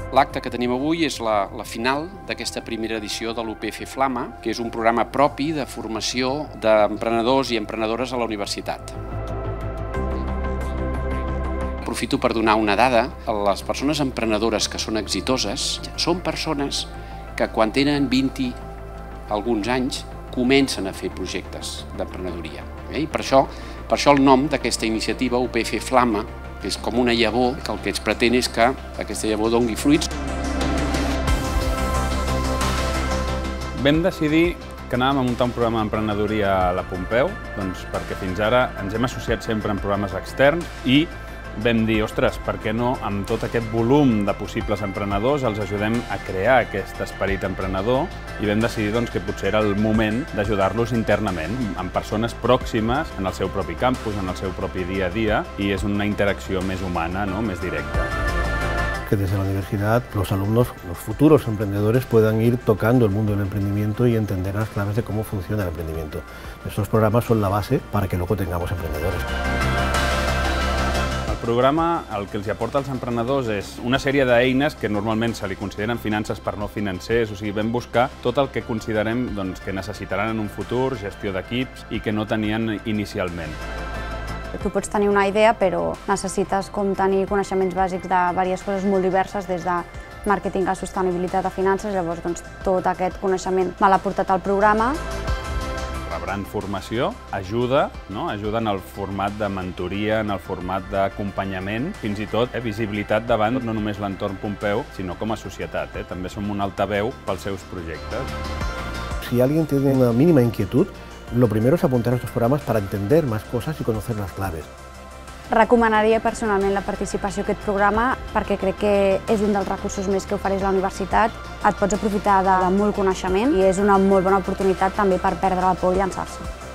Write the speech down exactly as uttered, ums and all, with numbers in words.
L'acte que tenim avui és la, la final d'aquesta primera edició de l'U P F Flama, que és un programa propi de formació d'emprenedors i emprenedores a la universitat. Aprofito per donar una dada. Les persones emprenedores que són exitoses són persones que quan tenen vint alguns anys comencen a fer projectes d'emprenedoria. I per això, per això el nom d'aquesta iniciativa, U P F Flama, que és com una llavor, que el que es pretén és que aquesta llavor doni fruits. Vam decidir que anàvem a muntar un programa d'emprenedoria a la Pompeu, doncs perquè fins ara ens hem associat sempre en programes externs i vam dir, ostres, per què no, amb tot aquest volum de possibles emprenedors, els ajudem a crear aquest esperit emprenedor i vam decidir doncs, que potser era el moment d'ajudar-los internament, amb persones pròximes en el seu propi campus, en el seu propi dia a dia, i és una interacció més humana, ¿no? Més directa. Que desde la universidad los alumnos, los futuros emprendedores, puedan ir tocando el mundo del emprendimiento y entender las claves de cómo funciona el emprendimiento. Estos programas son la base para que luego tengamos emprendedores. El programa el que els aporta als emprenedors és una sèrie d'eines que normalment se li consideren finances per no financers, o sigui, vam buscar tot el que considerem doncs, que necessitaran en un futur, gestió d'equips i que no tenien inicialment. Tu pots tenir una idea, però necessites com tenir coneixements bàsics de diverses coses molt diverses, des de màrqueting a sostenibilitat a finances, llavors doncs, tot aquest coneixement me l'ha portat al programa. Rebran formació, ajuda, no? Ajuda en el format de mentoria, en el format d'acompanyament, fins i tot eh, visibilitat davant no només l'entorn Pompeu, sinó com a societat. Eh? També som un altaveu pels seus projectes. Si alguien tiene una mínima inquietud, lo primero es apuntar a estos programas para entender más cosas y conocer las claves. Recomanaria personalment la participació a aquest programa perquè crec que és un dels recursos més que ofereix la universitat. Et pots aprofitar de molt coneixement i és una molt bona oportunitat també per perdre la por i llançar-se.